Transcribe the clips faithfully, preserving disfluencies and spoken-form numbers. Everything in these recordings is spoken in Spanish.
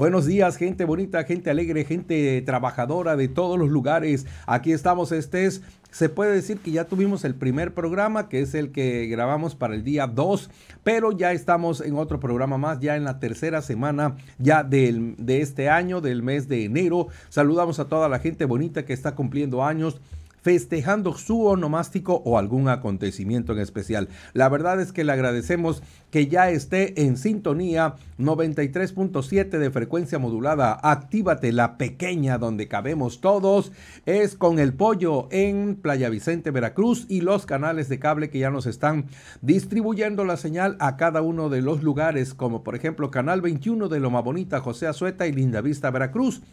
Buenos días, gente bonita, gente alegre, gente trabajadora de todos los lugares. Aquí estamos, este es, se puede decir que ya tuvimos el primer programa, que es el que grabamos para el día dos, pero ya estamos en otro programa más, ya en la tercera semana ya del, de este año, del mes de enero. Saludamos a toda la gente bonita que está cumpliendo años, festejando su onomástico o algún acontecimiento en especial. La verdad es que le agradecemos que ya esté en sintonía noventa y tres punto siete de frecuencia modulada. Actívate, la pequeña donde cabemos todos. Es con el pollo en Playa Vicente, Veracruz, y los canales de cable que ya nos están distribuyendo la señal a cada uno de los lugares, como por ejemplo Canal veintiuno de Loma Bonita, José Azueta y Linda Vista, Veracruz.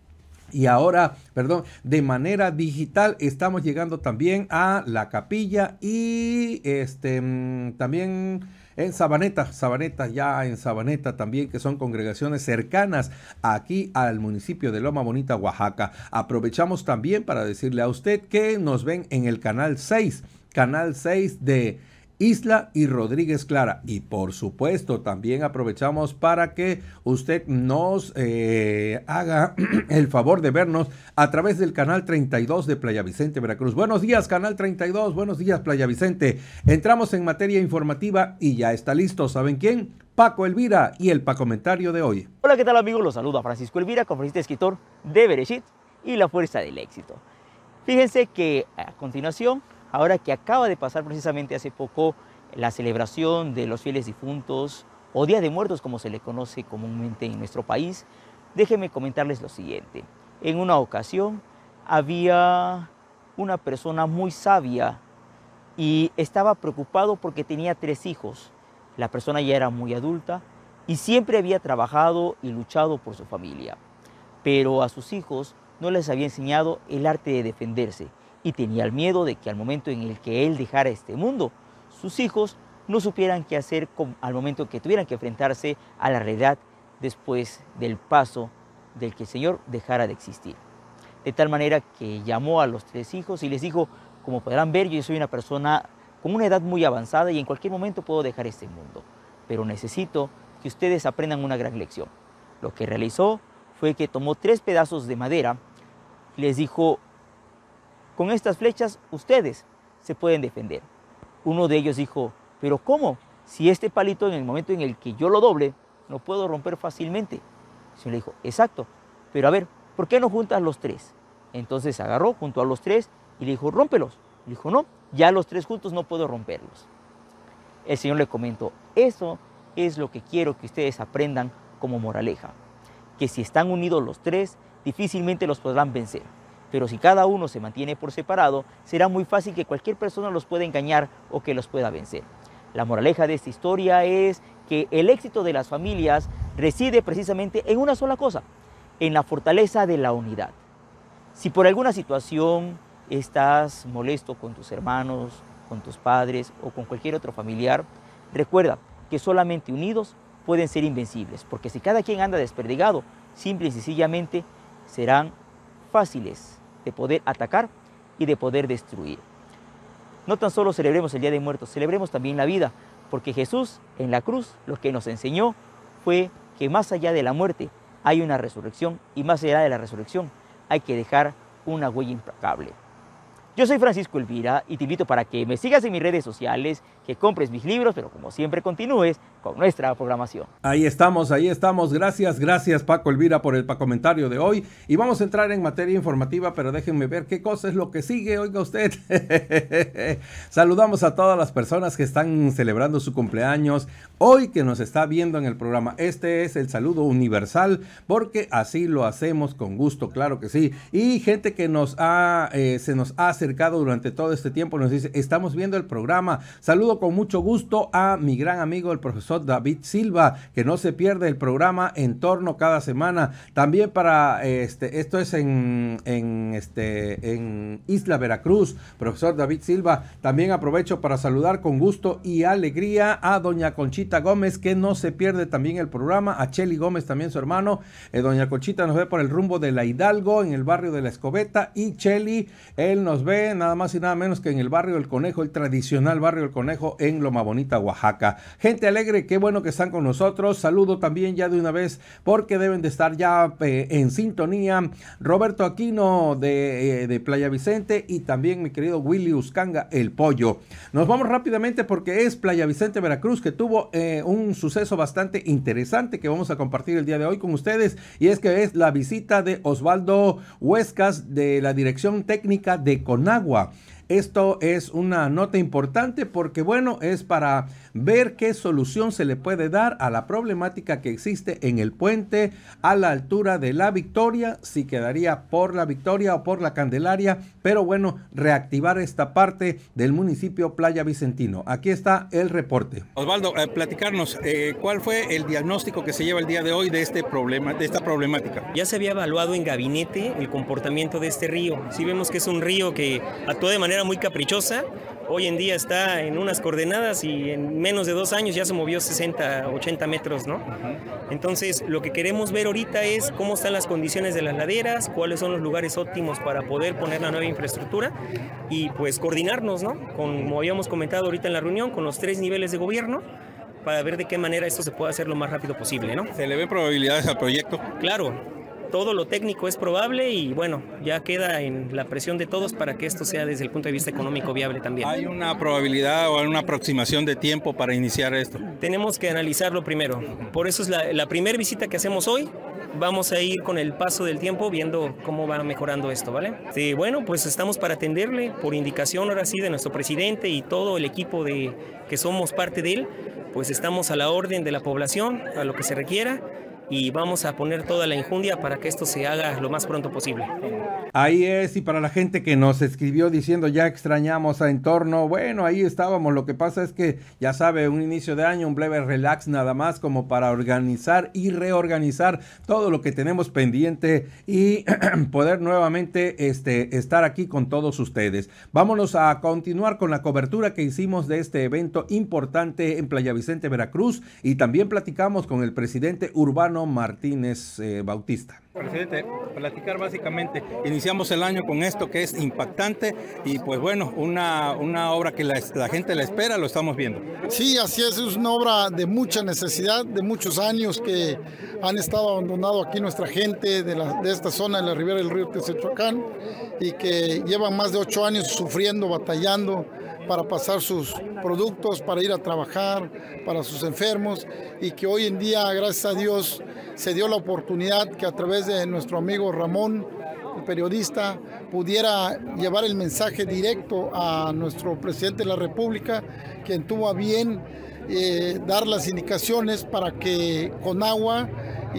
Y ahora, perdón, de manera digital estamos llegando también a La Capilla y este también en Sabaneta, Sabaneta, ya en Sabaneta también, que son congregaciones cercanas aquí al municipio de Loma Bonita, Oaxaca. Aprovechamos también para decirle a usted que nos ven en el canal seis, canal seis de Isla y Rodríguez Clara, y por supuesto también aprovechamos para que usted nos eh, haga el favor de vernos a través del canal treinta y dos de Playa Vicente, Veracruz. Buenos días, canal treinta y dos, buenos días, Playa Vicente. Entramos en materia informativa y ya está listo, ¿saben quién? Paco Elvira y el Pacomentario de hoy. Hola, ¿qué tal, amigos? Los saluda Francisco Elvira, conferencista y escritor de Bereshit y La Fuerza del Éxito. Fíjense que a continuación, ahora que acaba de pasar precisamente hace poco la celebración de los fieles difuntos o Día de Muertos, como se le conoce comúnmente en nuestro país, déjenme comentarles lo siguiente. En una ocasión había una persona muy sabia y estaba preocupado porque tenía tres hijos. La persona ya era muy adulta y siempre había trabajado y luchado por su familia, pero a sus hijos no les había enseñado el arte de defenderse, y tenía el miedo de que al momento en el que él dejara este mundo, sus hijos no supieran qué hacer con, al momento que tuvieran que enfrentarse a la realidad después del paso del que el Señor dejara de existir. De tal manera que llamó a los tres hijos y les dijo: como podrán ver, yo soy una persona con una edad muy avanzada y en cualquier momento puedo dejar este mundo, pero necesito que ustedes aprendan una gran lección. Lo que realizó fue que tomó tres pedazos de madera y les dijo: con estas flechas ustedes se pueden defender. Uno de ellos dijo: pero ¿cómo? Si este palito, en el momento en el que yo lo doble, lo puedo romper fácilmente. El Señor le dijo: exacto, pero a ver, ¿por qué no juntas los tres? Entonces agarró, juntó a los tres y le dijo: rómpelos. Le dijo: no, ya los tres juntos no puedo romperlos. El Señor le comentó: eso es lo que quiero que ustedes aprendan como moraleja, que si están unidos los tres, difícilmente los podrán vencer. Pero si cada uno se mantiene por separado, será muy fácil que cualquier persona los pueda engañar o que los pueda vencer. La moraleja de esta historia es que el éxito de las familias reside precisamente en una sola cosa: en la fortaleza de la unidad. Si por alguna situación estás molesto con tus hermanos, con tus padres o con cualquier otro familiar, recuerda que solamente unidos pueden ser invencibles, porque si cada quien anda desperdigado, simple y sencillamente serán fáciles de poder atacar y de poder destruir. No tan solo celebremos el Día de Muertos, celebremos también la vida, porque Jesús en la cruz lo que nos enseñó fue que más allá de la muerte hay una resurrección, y más allá de la resurrección hay que dejar una huella implacable. Yo soy Francisco Elvira y te invito para que me sigas en mis redes sociales, que compres mis libros, pero como siempre continúes con nuestra programación. Ahí estamos, ahí estamos. Gracias, gracias Paco Elvira por el Pacomentario de hoy. Y vamos a entrar en materia informativa, pero déjenme ver qué cosa es lo que sigue, oiga usted. Saludamos a todas las personas que están celebrando su cumpleaños hoy, que nos está viendo en el programa. Este es el saludo universal, porque así lo hacemos con gusto, claro que sí. Y gente que nos ha, eh, se nos ha acercado durante todo este tiempo, nos dice: estamos viendo el programa. Saludo con mucho gusto a mi gran amigo el profesor David Silva, que no se pierde el programa En Torno cada semana. También para este, esto es en, en, este, en Isla Veracruz, profesor David Silva. También aprovecho para saludar con gusto y alegría a doña Conchita Gómez, que no se pierde también el programa, a Cheli Gómez también, su hermano. eh, doña Conchita nos ve por el rumbo de la Hidalgo, en el barrio de la Escobeta, y Cheli, él nos ve nada más y nada menos que en el barrio del Conejo, el tradicional barrio del Conejo, Consejo en Loma Bonita, Oaxaca. Gente alegre, qué bueno que están con nosotros. Saludo también ya de una vez porque deben de estar ya eh, en sintonía Roberto Aquino de, eh, de Playa Vicente y también mi querido Willy Uscanga, el Pollo. Nos vamos rápidamente porque es Playa Vicente, Veracruz, que tuvo eh, un suceso bastante interesante que vamos a compartir el día de hoy con ustedes, y es que es la visita de Osvaldo Huescas de la Dirección Técnica de Conagua. Esto es una nota importante porque, bueno, es para ver qué solución se le puede dar a la problemática que existe en el puente a la altura de La Victoria, si quedaría por La Victoria o por La Candelaria, pero bueno, reactivar esta parte del municipio Playa Vicentino. Aquí está el reporte. Osvaldo, eh, platicarnos, eh, ¿cuál fue el diagnóstico que se lleva el día de hoy de este problema, de esta problemática? Ya se había evaluado en gabinete el comportamiento de este río. Sí vemos que es un río que actúa de manera muy caprichosa. Hoy en día está en unas coordenadas y en menos de dos años ya se movió sesenta, ochenta metros, ¿no? Entonces, lo que queremos ver ahorita es cómo están las condiciones de las laderas, cuáles son los lugares óptimos para poder poner la nueva infraestructura y pues coordinarnos, ¿no? Con, como habíamos comentado ahorita en la reunión, con los tres niveles de gobierno para ver de qué manera esto se puede hacer lo más rápido posible, ¿no? ¿Se le ven probabilidades al proyecto? Claro. Todo lo técnico es probable y bueno, ya queda en la presión de todos para que esto sea desde el punto de vista económico viable también. ¿Hay una probabilidad o una aproximación de tiempo para iniciar esto? Tenemos que analizarlo primero. Por eso es la, la primera visita que hacemos hoy. Vamos a ir con el paso del tiempo viendo cómo va mejorando esto, ¿vale? Sí, bueno, pues estamos para atenderle por indicación ahora sí de nuestro presidente y todo el equipo de que somos parte de él, pues estamos a la orden de la población, a lo que se requiera. Y vamos a poner toda la enjundia para que esto se haga lo más pronto posible. Ahí es, y para la gente que nos escribió diciendo ya extrañamos a Entorno, bueno, ahí estábamos. Lo que pasa es que, ya sabe, un inicio de año, un breve relax nada más como para organizar y reorganizar todo lo que tenemos pendiente y poder nuevamente este, estar aquí con todos ustedes. Vámonos a continuar con la cobertura que hicimos de este evento importante en Playa Vicente, Veracruz, y también platicamos con el presidente Urbano Martínez eh, Bautista. Presidente, platicar básicamente, iniciamos el año con esto que es impactante y pues bueno, una, una obra que la, la gente la espera, lo estamos viendo. Sí, así es, es una obra de mucha necesidad, de muchos años que han estado abandonado aquí nuestra gente de, la, de esta zona de la ribera del río Texechuacán y que llevan más de ocho años sufriendo, batallando para pasar sus productos, para ir a trabajar, para sus enfermos, y que hoy en día, gracias a Dios, se dio la oportunidad que a través de nuestro amigo Ramón, el periodista, pudiera llevar el mensaje directo a nuestro presidente de la República, quien tuvo a bien eh, dar las indicaciones para que Conagua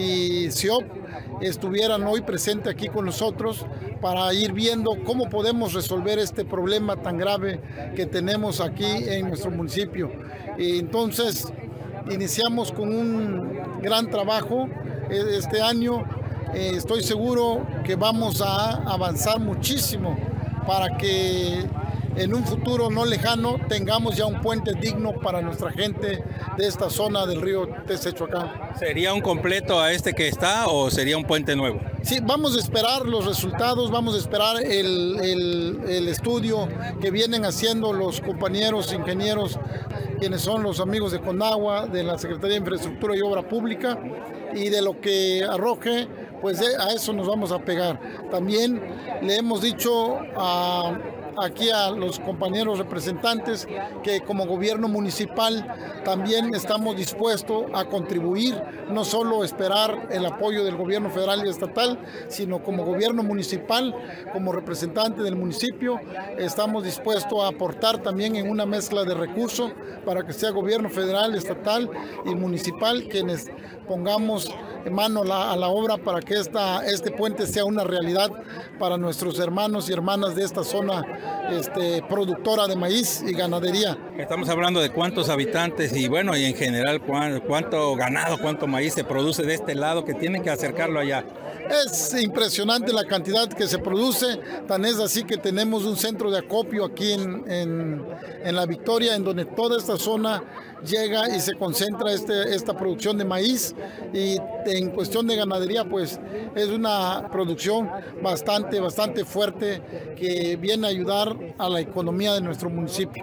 y C I O P estuvieran hoy presentes aquí con nosotros para ir viendo cómo podemos resolver este problema tan grave que tenemos aquí en nuestro municipio. Y entonces iniciamos con un gran trabajo este año. Eh, estoy seguro que vamos a avanzar muchísimo para que en un futuro no lejano tengamos ya un puente digno para nuestra gente de esta zona del río Texechuacán. ¿Sería un completo a este que está o sería un puente nuevo? Sí, vamos a esperar los resultados, vamos a esperar el, el, el estudio que vienen haciendo los compañeros ingenieros, quienes son los amigos de Conagua, de la Secretaría de Infraestructura y Obra Pública, y de lo que arroje, pues a eso nos vamos a pegar. También le hemos dicho a... aquí a los compañeros representantes que como gobierno municipal también estamos dispuestos a contribuir, no solo esperar el apoyo del gobierno federal y estatal, sino como gobierno municipal, como representante del municipio, estamos dispuestos a aportar también en una mezcla de recursos para que sea gobierno federal, estatal y municipal quienes pongamos mano la, a la obra para que esta, este puente sea una realidad para nuestros hermanos y hermanas de esta zona este, productora de maíz y ganadería. Estamos hablando de cuántos habitantes y bueno, y en general cuánto ganado, cuánto maíz se produce de este lado que tienen que acercarlo allá. Es impresionante la cantidad que se produce, tan es así que tenemos un centro de acopio aquí en, en, en La Victoria, en donde toda esta zona llega y se concentra este, esta producción de maíz, y en cuestión de ganadería pues es una producción bastante, bastante fuerte que viene a ayudar a la economía de nuestro municipio.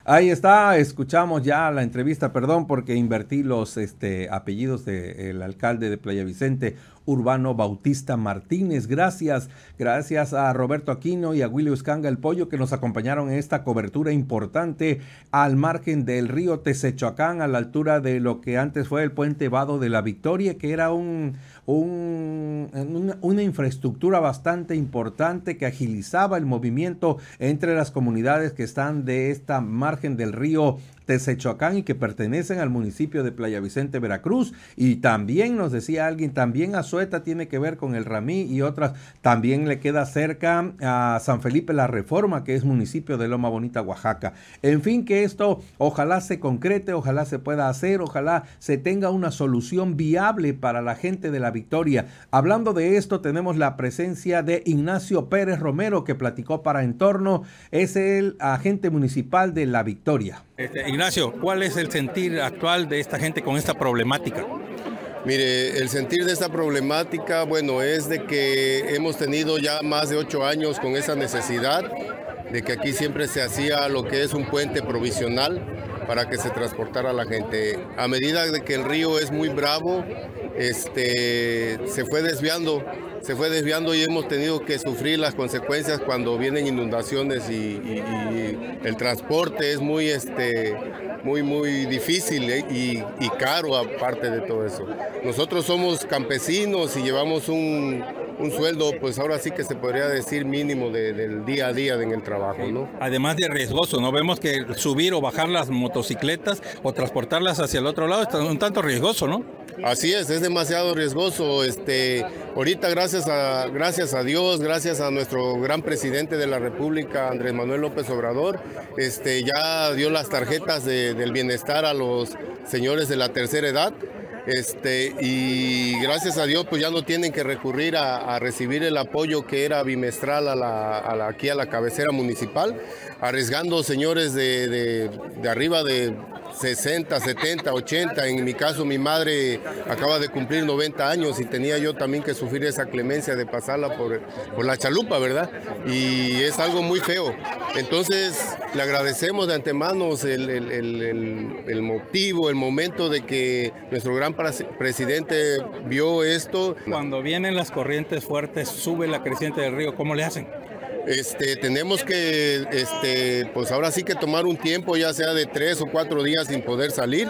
Ahí está, escuchamos ya la entrevista, perdón, porque invertí los este, apellidos del alcalde de Playa Vicente, Urbano Bautista Martínez. Gracias, gracias a Roberto Aquino y a Willy Uscanga el Pollo que nos acompañaron en esta cobertura importante al margen del río Texechoacán, a la altura de lo que antes fue el Puente Vado de la Victoria, que era un, un, una, una infraestructura bastante importante que agilizaba el movimiento entre las comunidades que están de esta margen del río Texechoacán y que pertenecen al municipio de Playa Vicente, Veracruz. Y también nos decía alguien, también Azueta tiene que ver con el Ramí y otras, también le queda cerca a San Felipe La Reforma, que es municipio de Loma Bonita, Oaxaca. En fin, que esto ojalá se concrete, ojalá se pueda hacer, ojalá se tenga una solución viable para la gente de La Victoria. Hablando de esto, tenemos la presencia de Ignacio Pérez Romero, que platicó para Entorno, es el agente municipal de La Victoria. Este, Ignacio, ¿cuál es el sentir actual de esta gente con esta problemática? Mire, el sentir de esta problemática, bueno, es de que hemos tenido ya más de ocho años con esa necesidad de que aquí siempre se hacía lo que es un puente provisional para que se transportara la gente. A medida de que el río es muy bravo, este, se fue desviando, se fue desviando y hemos tenido que sufrir las consecuencias cuando vienen inundaciones y, y, y el transporte es muy, este, muy, muy difícil ¿eh? y, y caro aparte de todo eso. Nosotros somos campesinos y llevamos un, un sueldo, pues ahora sí que se podría decir mínimo de, del día a día en el trabajo, ¿no? Además de riesgoso, ¿no? Vemos que subir o bajar las motocicletas o transportarlas hacia el otro lado está un tanto riesgoso, ¿no? Así es, es demasiado riesgoso. Este, ahorita gracias a, gracias a Dios, gracias a nuestro gran presidente de la República, Andrés Manuel López Obrador, este, ya dio las tarjetas de, del bienestar a los señores de la tercera edad. Este, y gracias a Dios pues ya no tienen que recurrir a, a recibir el apoyo que era bimestral a la, a la, aquí a la cabecera municipal, arriesgando señores de, de, de arriba de sesenta, setenta, ochenta. En mi caso mi madre acaba de cumplir noventa años y tenía yo también que sufrir esa clemencia de pasarla por, por la chalupa, ¿verdad? Y es algo muy feo. Entonces le agradecemos de antemano el, el, el, el, el motivo, el momento de que nuestro gran presidente vio esto. Cuando vienen las corrientes fuertes, sube la creciente del río, ¿cómo le hacen? Este, tenemos que, este, pues ahora sí que tomar un tiempo, ya sea de tres o cuatro días sin poder salir,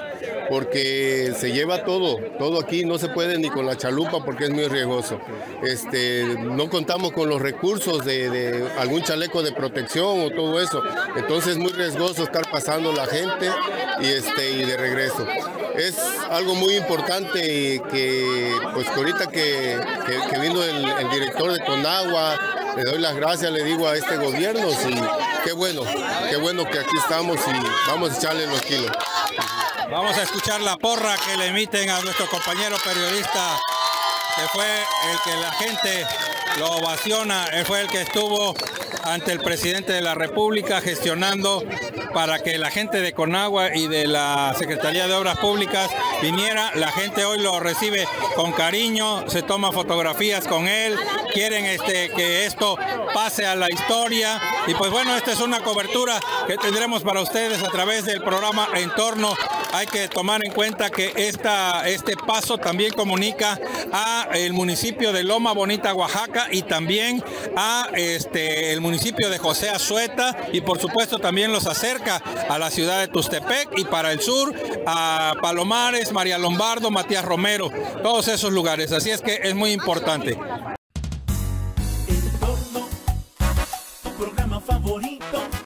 porque se lleva todo, todo aquí, no se puede ni con la chalupa porque es muy riesgoso. Este, no contamos con los recursos de, de algún chaleco de protección o todo eso, entonces es muy riesgoso estar pasando la gente y, este, y de regreso. Es algo muy importante que, pues que ahorita que, que, que vino el, el director de Conagua, le doy las gracias, le digo a este gobierno, sí, qué bueno, qué bueno que aquí estamos y vamos a echarle los kilos. Vamos a escuchar la porra que le emiten a nuestro compañero periodista, que fue el que la gente lo ovaciona, él fue el que estuvo ante el presidente de la República gestionando para que la gente de Conagua y de la Secretaría de Obras Públicas viniera. La gente hoy lo recibe con cariño, se toma fotografías con él, quieren este, que esto pase a la historia. Y pues bueno, esta es una cobertura que tendremos para ustedes a través del programa Entorno. Hay que tomar en cuenta que esta, este paso también comunica a el municipio de Loma Bonita, Oaxaca, y también a este, el municipio de José Azueta, y por supuesto también los acerca a la ciudad de Tustepec, y para el sur a Palomares, María Lombardo, Matías Romero, todos esos lugares. Así es que es muy importante. Entorno, tu programa favorito.